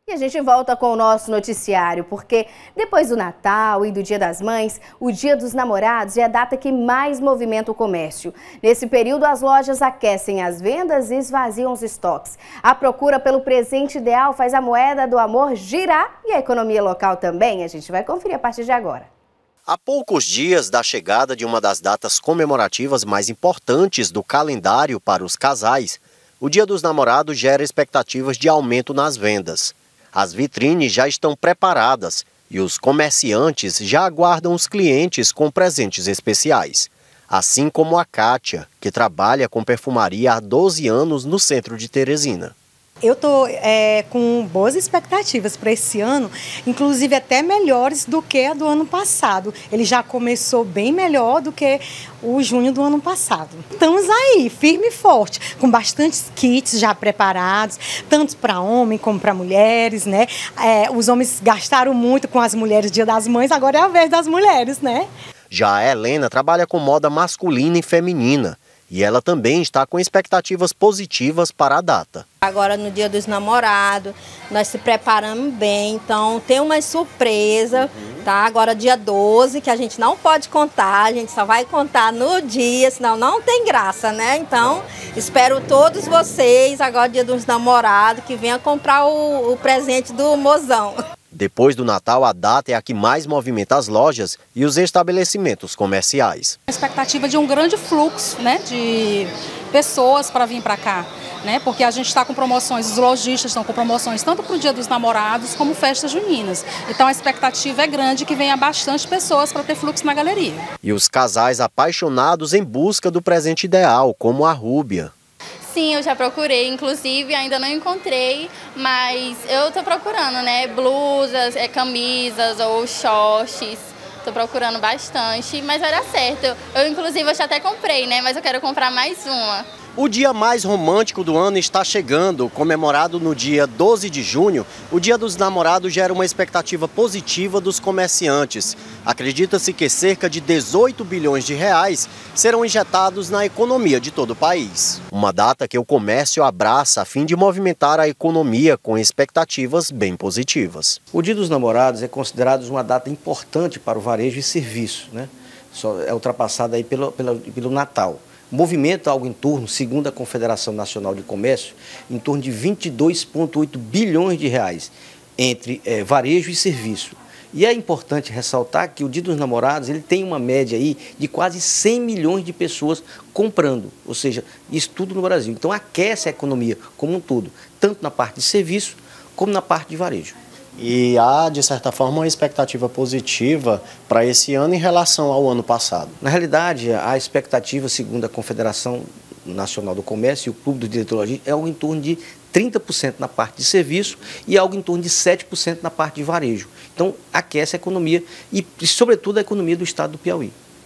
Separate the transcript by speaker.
Speaker 1: E a gente volta com o nosso noticiário, porque depois do Natal e do Dia das Mães, o Dia dos Namorados é a data que mais movimenta o comércio. Nesse período, as lojas aquecem as vendas e esvaziam os estoques. A procura pelo presente ideal faz a moeda do amor girar e a economia local também. A gente vai conferir a partir de agora.
Speaker 2: Há poucos dias da chegada de uma das datas comemorativas mais importantes do calendário para os casais, o Dia dos Namorados gera expectativas de aumento nas vendas. As vitrines já estão preparadas e os comerciantes já aguardam os clientes com presentes especiais. Assim como a Kátia, que trabalha com perfumaria há 12 anos no centro de Teresina.
Speaker 3: Eu estou com boas expectativas para esse ano, inclusive até melhores do que a do ano passado. Ele já começou bem melhor do que o junho do ano passado. Estamos aí, firme e forte, com bastantes kits já preparados, tanto para homem como para mulheres, né? Os homens gastaram muito com as mulheres, Dia das Mães, agora é a vez das mulheres, né?
Speaker 2: Já a Helena trabalha com moda masculina e feminina. E ela também está com expectativas positivas para a data.
Speaker 4: Agora no Dia dos Namorados, nós se preparamos bem, então tem uma surpresa, tá? Agora dia 12, que a gente não pode contar, a gente só vai contar no dia, senão não tem graça, né? Então, espero todos vocês, agora Dia dos Namorados, que venham comprar o presente do mozão.
Speaker 2: Depois do Natal, a data é a que mais movimenta as lojas e os estabelecimentos comerciais.
Speaker 5: A expectativa de um grande fluxo, né, de pessoas para vir para cá, né, porque a gente está com promoções, os lojistas estão com promoções tanto para o Dia dos Namorados como festas juninas. Então a expectativa é grande que venha bastante pessoas para ter fluxo na galeria.
Speaker 2: E os casais apaixonados em busca do presente ideal, como a Rúbia.
Speaker 6: Sim, eu já procurei, inclusive ainda não encontrei, mas eu tô procurando, né, blusas, camisas ou shorts, tô procurando bastante, mas vai dar certo. Eu inclusive já até comprei, né, mas eu quero comprar mais uma.
Speaker 2: O dia mais romântico do ano está chegando, comemorado no dia 12 de junho. O Dia dos Namorados gera uma expectativa positiva dos comerciantes. Acredita-se que cerca de 18 bilhões de reais serão injetados na economia de todo o país. Uma data que o comércio abraça a fim de movimentar a economia com expectativas bem positivas.
Speaker 7: O Dia dos Namorados é considerado uma data importante para o varejo e serviço, né? Só é ultrapassada aí pelo Natal. Movimenta algo em torno, segundo a Confederação Nacional de Comércio, em torno de 22,8 bilhões de reais entre varejo e serviço. E é importante ressaltar que o Dia dos Namorados ele tem uma média aí de quase 100 milhões de pessoas comprando, ou seja, isso tudo no Brasil. Então aquece a economia como um todo, tanto na parte de serviço como na parte de varejo.
Speaker 2: E há, de certa forma, uma expectativa positiva para esse ano em relação ao ano passado.
Speaker 7: Na realidade, a expectativa, segundo a Confederação Nacional do Comércio e o Clube dos Diretores, é algo em torno de 30% na parte de serviço e algo em torno de 7% na parte de varejo. Então, aquece a economia e sobretudo, a economia do estado do Piauí.